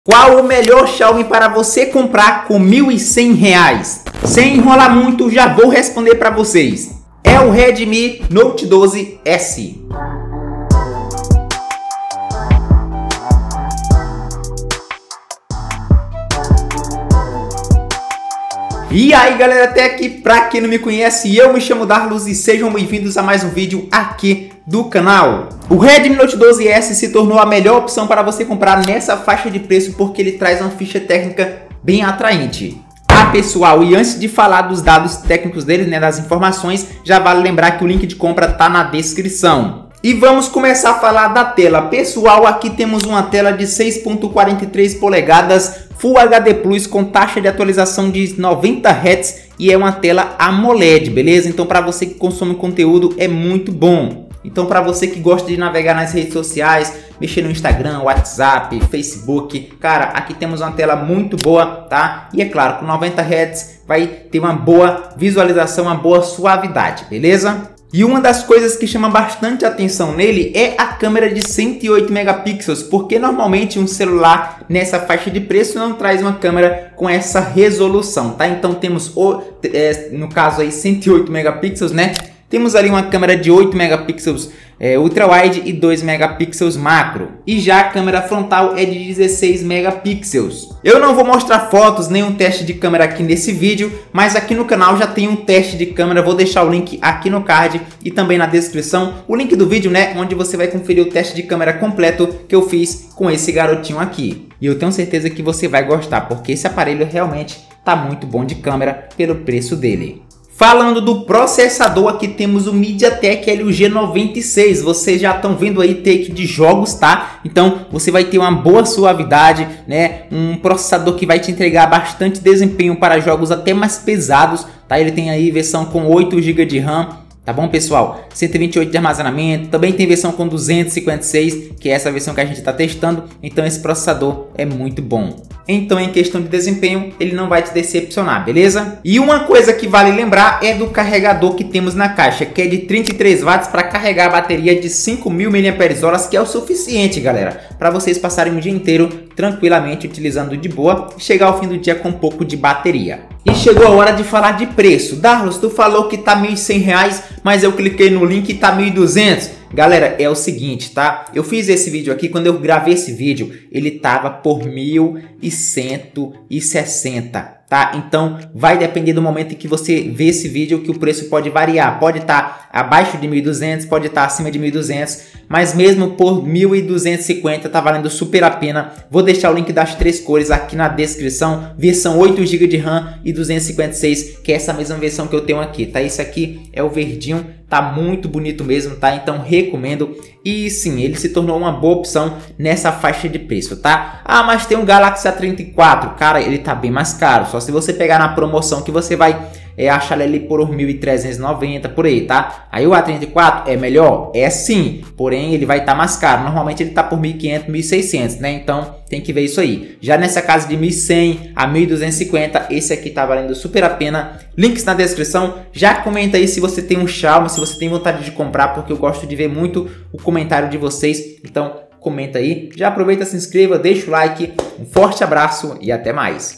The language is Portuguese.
Qual o melhor Xiaomi para você comprar com R$ 1.100? Sem enrolar muito, já vou responder para vocês. É o Redmi Note 12S. E aí galera, até aqui, pra quem não me conhece, eu me chamo Darlos e sejam bem-vindos a mais um vídeo aqui do canal. O Redmi Note 12S se tornou a melhor opção para você comprar nessa faixa de preço porque ele traz uma ficha técnica bem atraente. Pessoal, e antes de falar dos dados técnicos dele, das informações, já vale lembrar que o link de compra tá na descrição. E vamos começar a falar da tela. Pessoal, aqui temos uma tela de 6.43 polegadas Full HD Plus com taxa de atualização de 90 Hz e é uma tela AMOLED, beleza? Então para você que consome conteúdo é muito bom. Então para você que gosta de navegar nas redes sociais, mexer no Instagram, WhatsApp, Facebook, cara, aqui temos uma tela muito boa, tá? E é claro, com 90 Hz vai ter uma boa visualização, uma boa suavidade, beleza? E uma das coisas que chama bastante atenção nele é a câmera de 108 megapixels, porque normalmente um celular nessa faixa de preço não traz uma câmera com essa resolução, tá? Então temos, no caso aí, 108 megapixels, né? Temos ali uma câmera de 8 megapixels ultra-wide e 2 megapixels macro. E já a câmera frontal é de 16 megapixels. Eu não vou mostrar fotos nem um teste de câmera aqui nesse vídeo, mas aqui no canal já tem um teste de câmera. Vou deixar o link aqui no card e também na descrição. O link do vídeo, onde você vai conferir o teste de câmera completo que eu fiz com esse garotinho aqui. E eu tenho certeza que você vai gostar, porque esse aparelho realmente tá muito bom de câmera pelo preço dele. Falando do processador, aqui temos o MediaTek Helio G96. Vocês já estão vendo aí take de jogos, tá? Então você vai ter uma boa suavidade, Um processador que vai te entregar bastante desempenho para jogos até mais pesados, tá? Ele tem aí versão com 8 GB de RAM. Tá bom, pessoal? 128 de armazenamento, também tem versão com 256, que é essa versão que a gente está testando. Então esse processador é muito bom. Então em questão de desempenho, ele não vai te decepcionar, beleza? E uma coisa que vale lembrar é do carregador que temos na caixa, que é de 33 watts para carregar a bateria de 5.000 mAh, que é o suficiente, galera, para vocês passarem o dia inteiro tranquilamente utilizando de boa e chegar ao fim do dia com um pouco de bateria. E chegou a hora de falar de preço. Darlos, tu falou que tá R$ 1.100, mas eu cliquei no link e tá R$ 1.200. Galera, é o seguinte, tá? Eu fiz esse vídeo aqui, quando eu gravei esse vídeo, ele tava por 1.160, tá? Então, vai depender do momento em que você vê esse vídeo que o preço pode variar. Pode estar abaixo de 1.200, pode estar acima de 1.200, mas mesmo por 1.250 tá valendo super a pena. Vou deixar o link das três cores aqui na descrição. Versão 8 GB de RAM e 256, que é essa mesma versão que eu tenho aqui, tá? Esse aqui é o verdinho. Tá muito bonito mesmo, tá? Então recomendo. E sim, ele se tornou uma boa opção nessa faixa de preço, tá? Ah, mas tem um Galaxy A34. Cara, ele tá bem mais caro. Só se você pegar na promoção que você vai achar ele por 1.390 por aí, tá? Aí o A34 é melhor? É sim, porém ele vai estar mais caro. Normalmente ele tá por 1.500, 1.600, né? Então tem que ver isso aí. Já nessa casa de 1.100 a 1.250, esse aqui tá valendo super a pena. Links na descrição. Já comenta aí se você tem um Xiaomi, se você tem vontade de comprar, porque eu gosto de ver muito o comentário de vocês. Então comenta aí. Já aproveita, se inscreva, deixa o like. Um forte abraço e até mais.